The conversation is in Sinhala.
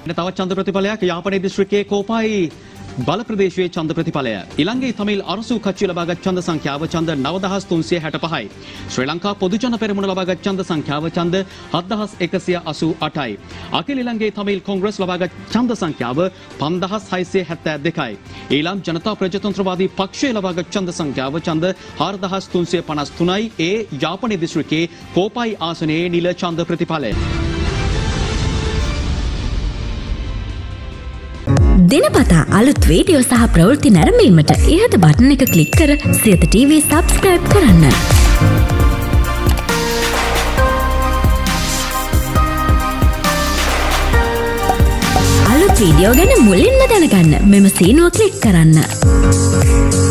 තවත් ඡන්ද ප්‍රතිඵලයක් යාපනයේ දිස්ත්‍රික්කයේ කෝපායි බල ප්‍රදේශයේ ඡන්ද ප්‍රතිඵලය. ඊළඟේ තමිල් අරසු කච්චිය ලබාගත් ඡන්ද සංඛ්‍යාව ඡන්ද 9365යි. ශ්‍රී ලංකා පොදු ජන පෙරමුණ ලබාගත් ඡන්ද සංඛ්‍යාව ඡන්ද 7188යි. අකිල ඊළඟේ තමිල් කොංග්‍රස් ලබාගත් ඡන්ද සංඛ්‍යාව 5672යි. ඊළම් ජනතා ප්‍රජාතන්ත්‍රවාදී පක්ෂය ලබාගත් ඡන්ද සංඛ්‍යාව ඡන්ද 4353යි. ඒ යාපනයේ දිස්ත්‍රික්කයේ කෝපායි ආසනයේ නිල ඡන්ද ප්‍රතිඵලය. දිනපතා අලුත් වීඩියෝ සහ ප්‍රවෘත්ති නැරඹීමට ඉහත බටන් එක ක්ලික් කර සියත TV සබ්ස්ක්‍රයිබ් කරන්න. අලුත් වීඩියෝ ගැන මුලින්ම දැනගන්න මෙම සීනුව ක්ලික් කරන්න.